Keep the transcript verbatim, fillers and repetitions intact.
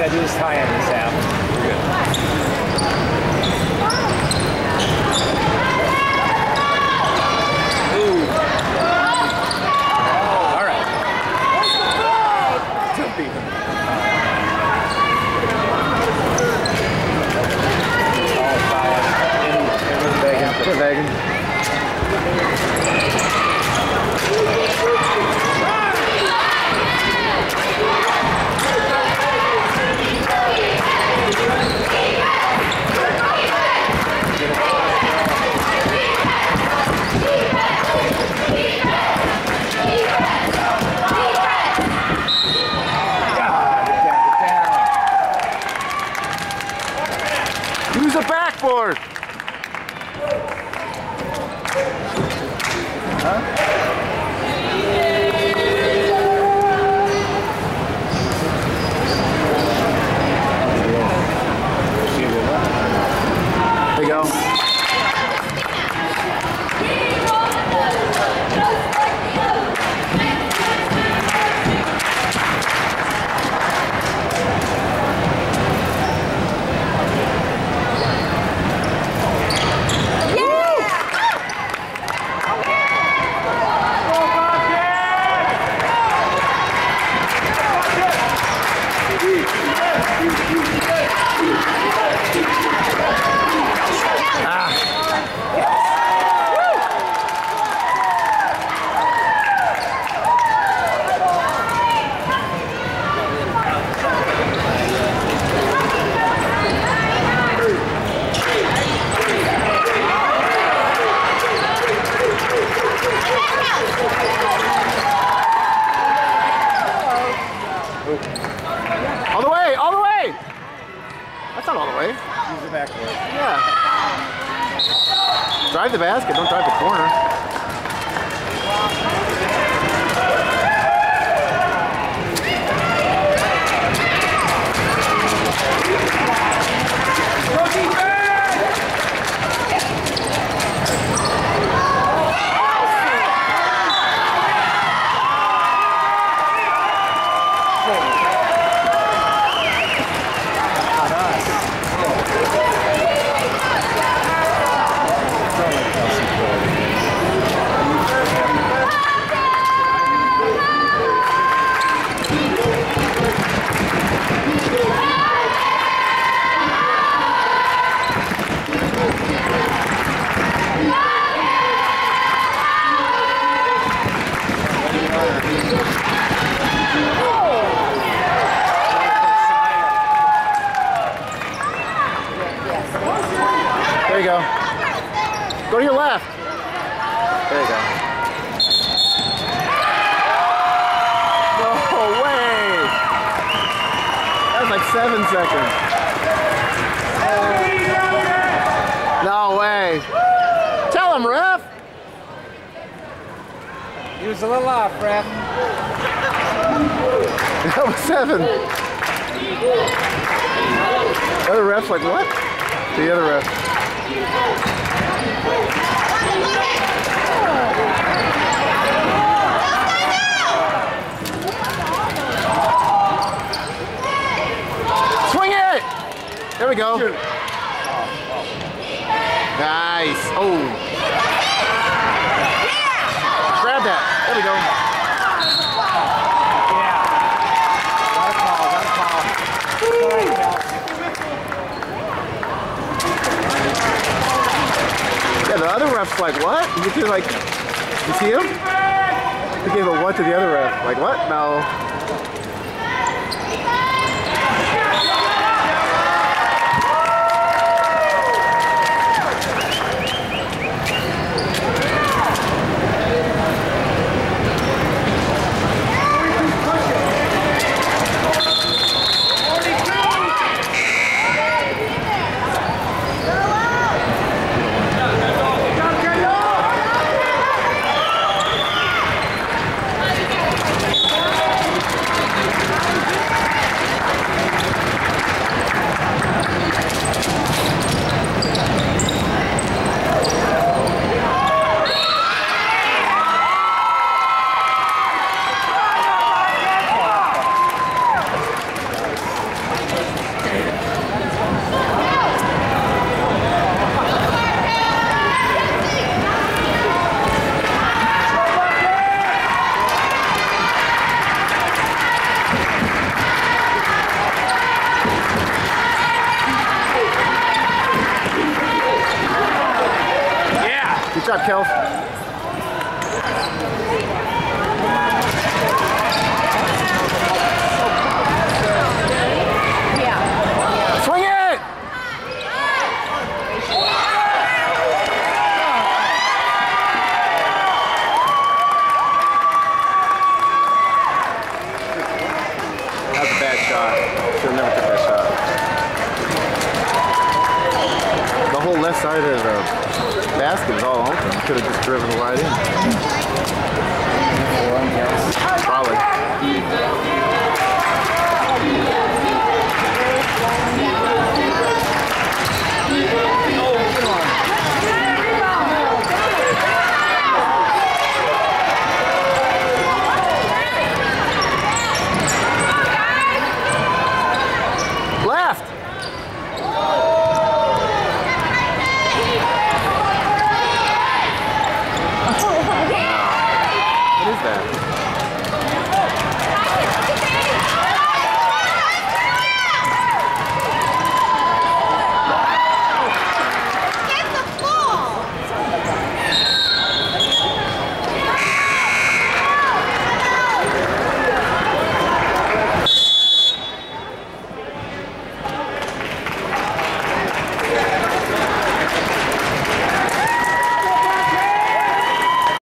gotta do this tie in this half. Ooh. All right. Jumpy. All five. In, in with Vegan. Good Vegan. Use a backboard. Huh? There you go. All the way, all the way! That's not all the way. Use the backboard. Yeah. Drive the basket, don't drive the corner. There you go. Go to your left. There you go. No way. That was like seven seconds. No way. Tell him, ref. He was a little off, ref. That was seven. The other ref's like, what? The other ref. Swing it! There we go. Nice. Oh. Grab that. There we go. Yeah, the other ref's like, what? You feel like, you see him? He gave a what to the other ref. Like, what? No. job, Kels. Swing it! That was a bad shot. Should have never took that shot. The whole left side of the basket is all open. Could have just driven right in. Probably. Left! What is that?